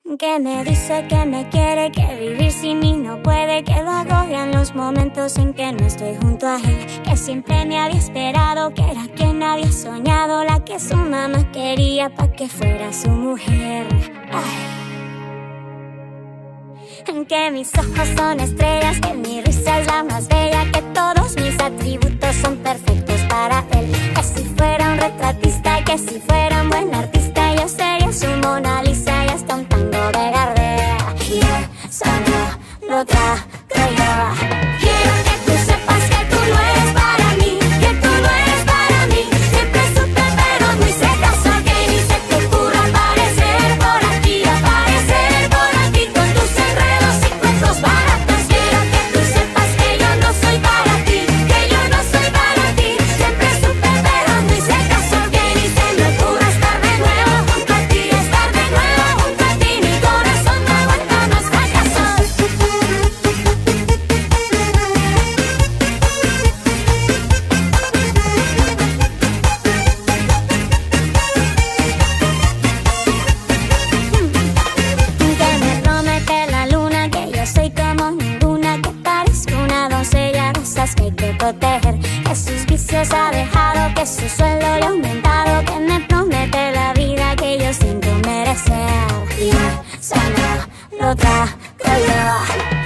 Que me dice que me quiere, que vivir sin mí no puede, que lo agobian los momentos en que no estoy junto a él, que siempre me había esperado, que era quien había soñado, la que su mamá quería pa' que fuera su mujer. Ay. Que mis ojos son estrellas, que mi risa es la más bella, que todos mis atributos son perfectos para él. Que si fuera un retratista, que si fuera un buen artista, yo sería su Mona Lisa y hasta un tango de Gardea. Y eso no lo trato yo. Quiero que tú sepas que tú no eres para mí, que tú no eres para mí. Siempre supe pero no hice caso, que ni se te ocurra aparecer por aquí, aparecer por aquí con tus enredos y cuentos baratos. Quiero que tú sepas que yo no soy para ti, que yo no soy para ti. Siempre supe pero no hice caso, que ni se me ocurra estar de nuevo junto a ti, estar de nuevo junto a ti. Mi corazón no aguanta más fracasos. Que me promete la luna, que yo soy como ninguna, que parezco una doncella, rosas que hay que proteger, que sus vicios ha dejado, que su sueldo le ha aumentado, que me promete la vida que yo siento merecer. Y eso no lo trato yo.